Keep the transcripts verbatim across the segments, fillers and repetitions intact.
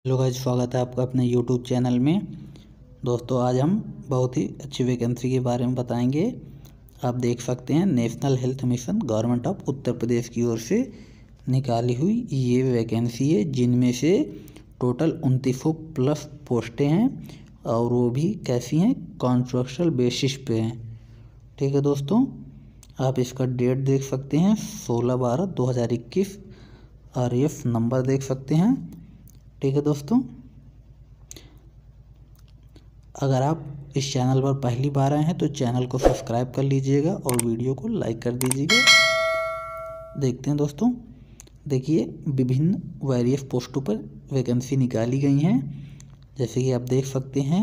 Hello guys, स्वागत है आपका अपने यूट्यूब चैनल में। दोस्तों, आज हम बहुत ही अच्छी वैकेंसी के बारे में बताएंगे। आप देख सकते हैं, national health mission government of Uttar Pradesh की ओर से निकाली हुई ये वैकेंसी है, जिनमें से टोटल उनतीस सौ प्लस पोस्टें हैं और वो भी कैसी हैं, कॉन्ट्रैक्चुअल बेसिस पे हैं। ठीक है दोस्तों, आप इसका डेट देख सकते हैं सोलह बारह दो हज़ार इक्कीस। आर एफ नंबर देख सकते हैं। ठीक है दोस्तों, अगर आप इस चैनल पर पहली बार आए हैं तो चैनल को सब्सक्राइब कर लीजिएगा और वीडियो को लाइक कर दीजिएगा। देखते हैं दोस्तों, देखिए विभिन्न वेरियस पोस्टों पर वैकेंसी निकाली गई हैं। जैसे कि आप देख सकते हैं,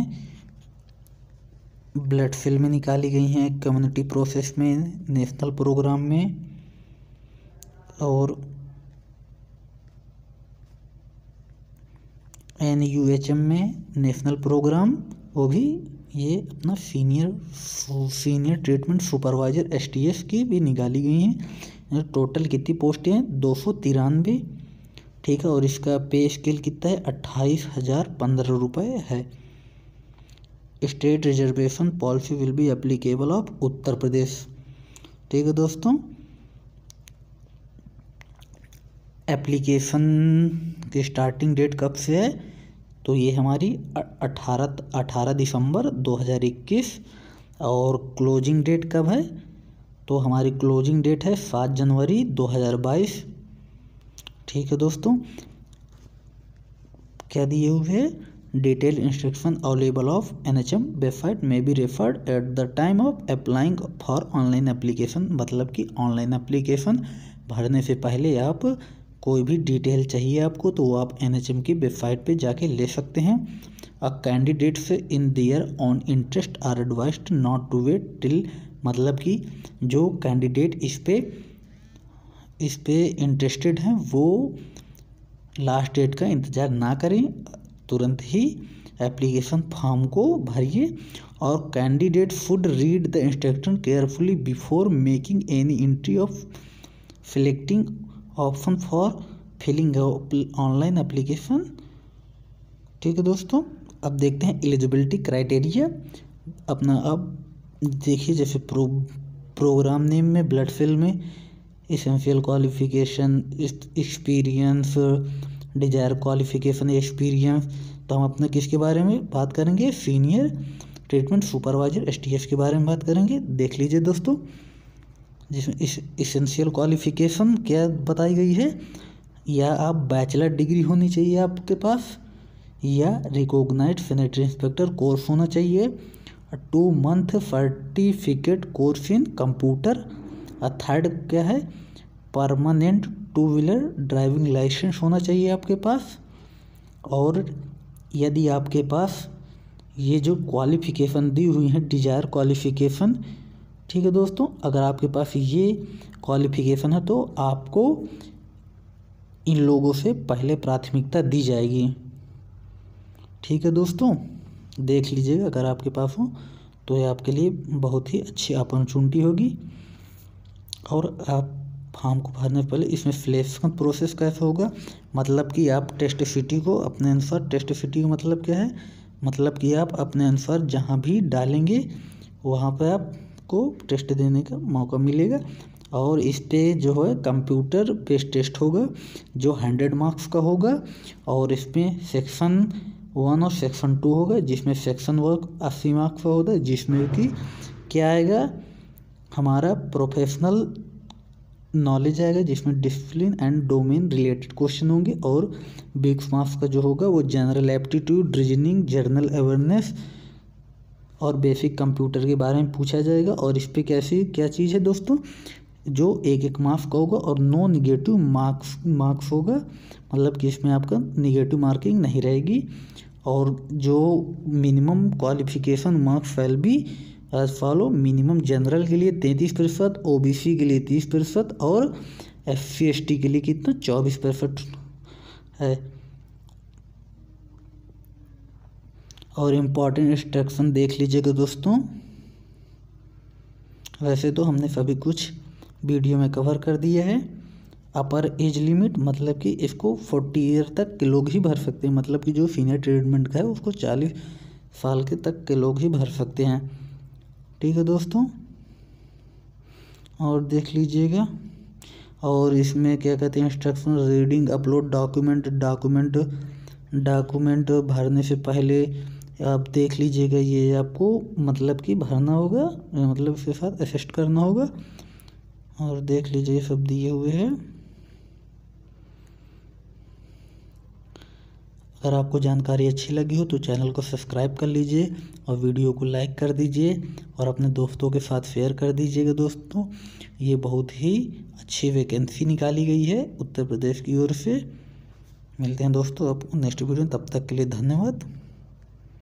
ब्लड फिल में निकाली गई हैं, कम्युनिटी प्रोसेस में, नेशनल प्रोग्राम में और एन यू एच एम में नेशनल प्रोग्राम, वो भी ये अपना senior senior treatment supervisor S T S की भी निकाली गई हैं। टोटल कितनी पोस्टें हैं? दो सौ तिरानवे। ठीक है, और इसका पे स्केल कितना है? अट्ठाईस हज़ार पंद्रह रुपये है। State reservation policy will be applicable of Uttar Pradesh. ठीक है दोस्तों, एप्लीकेशन की स्टार्टिंग डेट कब से है? तो ये हमारी अठारह अठारह दिसंबर दो हज़ार इक्कीस। और क्लोजिंग डेट कब है? तो हमारी क्लोजिंग डेट है सात जनवरी दो हज़ार बाईस। ठीक है दोस्तों, क्या दिए हुए है? Detail instruction available of N H M website में be referred at the time of applying for online application. मतलब कि ऑनलाइन एप्लीकेशन भरने से पहले आप कोई भी डिटेल चाहिए आपको तो वो आप एन एच एम की वेबसाइट पे जाके ले सकते हैं। Uh candidates in their on interest are advised not to wait till, मतलब कि जो कैंडिडेट इस पे इस पे इंटरेस्टेड हैं वो लास्ट डेट का इंतज़ार ना करें, तुरंत ही एप्लीकेशन फॉर्म को भरिए। और candidate should read the instruction carefully before making any entry of selecting option for filling online application. ठीक है दोस्तों, अब देखते हैं एलिजिबिलिटी क्राइटेरिया अपना। अब देखिए, जैसे प्रो प्रोग्राम नेम में, ब्लड फिल में essential qualification, experience, desire qualification, experience. तो हम अपने किसके बारे में बात करेंगे? Senior treatment supervisor S T S के बारे में बात करेंगे। देख लीजिए दोस्तों, जिसमें इस एसेंशियल क्वालिफिकेशन क्या बताई गई है? या आप बैचलर डिग्री होनी चाहिए आपके पास, या रिकॉग्नाइज्ड सैनिटरी इंस्पेक्टर कोर्स होना चाहिए, two month certificate course in computer. Third क्या है? Permanent two wheeler driving licence होना चाहिए आपके पास। और यदि आपके पास ये जो क्वालिफिकेशन दी हुई है, डिजायर क्वालिफिकेशन, ठीक है दोस्तों, अगर आपके पास ये क्वालिफिकेशन है तो आपको इन लोगों से पहले प्राथमिकता दी जाएगी। ठीक है दोस्तों, देख लीजिएगा, अगर आपके पास हो तो ये आपके लिए बहुत ही अच्छी अपॉर्चुनिटी होगी। और आप फॉर्म को भरने से पहले इसमें सिलेक्शन प्रोसेस कैसे होगा? मतलब कि आप टेस्ट सिटी को अपने अनुसार, टेस्ट सिटी का मतलब क्या है? मतलब कि आप अपने अनुसार जहाँ भी डालेंगे वहाँ पर आपको टेस्ट देने का मौका मिलेगा। और इस पे जो है कंप्यूटर बेस्ड टेस्ट होगा जो हंड्रेड मार्क्स का होगा। और इसमें सेक्शन वन और सेक्शन टू होगा, जिसमें सेक्शन वर्क अस्सी मार्क्स का होगा, जिसमें कि क्या आएगा? हमारा प्रोफेशनल नॉलेज आएगा, जिसमें discipline and domain related question होंगे। और बीस मार्क्स का जो होगा वो general aptitude, reasoning, general awareness और बेसिक कंप्यूटर के बारे में पूछा जाएगा। और इस पर कैसी क्या चीज़ है दोस्तों? जो एक एक मार्क्स का होगा और नो निगेटिव मार्क्स मार्क्स होगा, मतलब कि इसमें आपका निगेटिव मार्किंग नहीं रहेगी। और जो मिनिमम क्वालिफिकेशन मार्क्स फैल भी एज फॉलो: मिनिमम जनरल के लिए तैंतीस प्रतिशत, ओ बी सी के लिए तीस प्रतिशत और एस सी एस टी के लिए कितना? चौबीस प्रतिशत है। और इम्पॉर्टेंट इंस्ट्रक्शन देख लीजिएगा दोस्तों। वैसे तो हमने सभी कुछ वीडियो में कवर कर दिया है। अपर एज लिमिट मतलब कि इसको फोर्टी ईयर तक के लोग ही भर सकते हैं, मतलब कि जो सीनियर ट्रीटमेंट का है उसको चालीस साल के तक के लोग ही भर सकते हैं। ठीक है दोस्तों, और देख लीजिएगा। और इसमें क्या कहते हैं instruction, reading, upload document document document भरने से पहले आप देख लीजिएगा, ये आपको मतलब कि भरना होगा, मतलब इसके साथ असिस्ट करना होगा। और देख लीजिए सब दिए हुए हैं। अगर आपको जानकारी अच्छी लगी हो तो चैनल को सब्सक्राइब कर लीजिए और वीडियो को लाइक कर दीजिए और अपने दोस्तों के साथ शेयर कर दीजिएगा। दोस्तों, ये बहुत ही अच्छी वैकेंसी निकाली गई है उत्तर प्रदेश की ओर से। मिलते हैं दोस्तों अब नेक्स्ट वीडियो, तब तक के लिए धन्यवाद।